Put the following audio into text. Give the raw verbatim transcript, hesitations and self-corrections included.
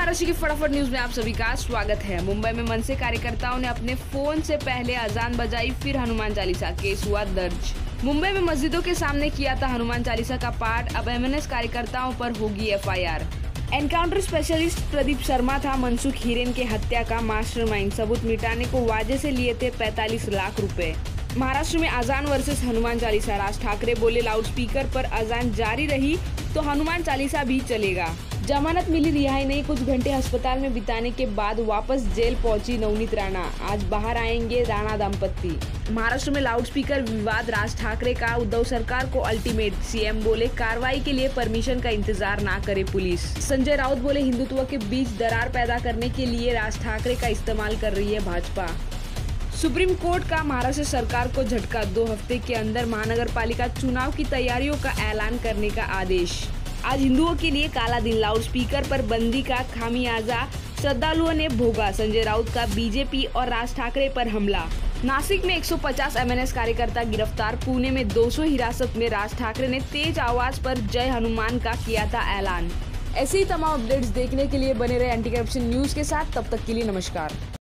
महाराष्ट्र की फटाफट न्यूज में आप सभी का स्वागत है। मुंबई में मनसे कार्यकर्ताओं ने अपने फोन से पहले अजान बजाई, फिर हनुमान चालीसा। केस हुआ दर्ज। मुंबई में मस्जिदों के सामने किया था हनुमान चालीसा का पाठ। अब एमएनएस कार्यकर्ताओं पर होगी FIR. Encounter specialist Pradeep Sharma था मनसुख हिरेन के हत्या का मास्टरमाइंड। सबूत मिटाने को वाजे से लिए थे पैंतालीस लाख रुपए। महाराष्ट्र में अजान वर्सेस हनुमान चालीसा। राज ठाकरे बोले, लाउडस्पीकर पर अजान जारी रही तो हनुमान चालीसा भी चलेगा। जमानत मिली, रिहाई नहीं। कुछ घंटे अस्पताल में बिताने के बाद वापस जेल पहुंची नवनीत राणा। आज बाहर आएंगे राणा दंपति। महाराष्ट्र में लाउडस्पीकर विवाद। राज ठाकरे का उद्धव सरकार को अल्टीमेट। सीएम बोले, कार्रवाई के लिए परमिशन का इंतजार ना करे पुलिस। संजय राउत बोले, हिंदुत्व के बीच दरार पैदा करने के लिए राज ठाकरे का इस्तेमाल कर रही है भाजपा। सुप्रीम कोर्ट का महाराष्ट्र सरकार को झटका। दो हफ्ते के अंदर महानगर पालिका चुनाव की तैयारियों का ऐलान करने का आदेश। आज हिंदुओं के लिए काला दिन। लाउडस्पीकर पर बंदी का खामियाजा श्रद्धालुओं ने भोगा। संजय राउत का बीजेपी और राज ठाकरे पर हमला। नासिक में एक सौ पचास एमएनएस कार्यकर्ता गिरफ्तार। पुणे में दो सौ हिरासत में। राज ठाकरे ने तेज आवाज पर जय हनुमान का किया था ऐलान। ऐसे ही तमाम अपडेट्स देखने के लिए बने रहे एंटी करप्शन न्यूज के साथ। तब तक के लिए नमस्कार।